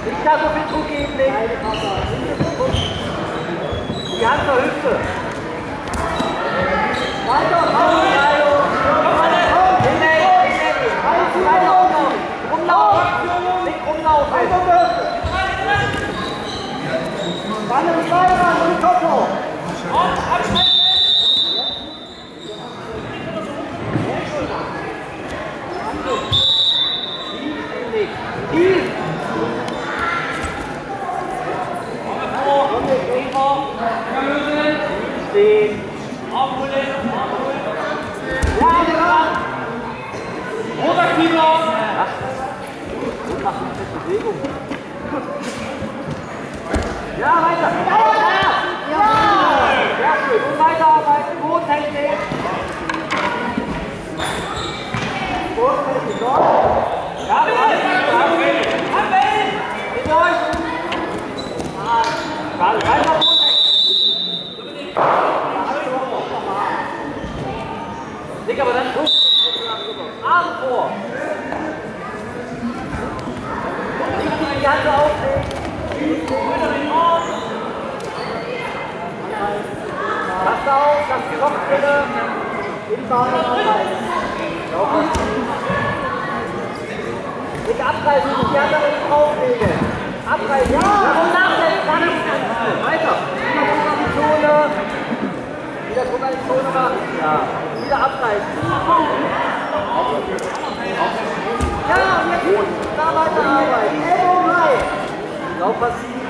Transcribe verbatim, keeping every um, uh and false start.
Nicht da so viel Druck geben, nicht. Die Hand zur Hüfte. Weiter, raus, Reilo. Hinlegen, hinlegen. Weiter rumlaufen. Rumlaufen. Nicht rumlaufen. Dann im Zweirad und den Kopf hoch. Tief. Stehen. Ja, ja. Oberkiefer. Und machen wir mit Bewegung. Ja, weiter. Ja, ja. Ja, schön. Und weiterarbeiten. Gut, Technik. Gut, Technik. Ja, weiter runter. Dick, aber dann guck. Arm vor. Nicht die Hand auflegen. Pass auf, dass die Kopfstelle im Bahn anhalten. Nicht abreißen, nicht die andere nicht drauflegen. Abreißen. Ja, und nachsetzen. Weiter. Wieder Druck an die Zone. Wieder Druck an die Zone machen. Ja. Wieder abreißen. Ja, und jetzt da weiter arbeiten. Ellbogen rein. Genau passiv.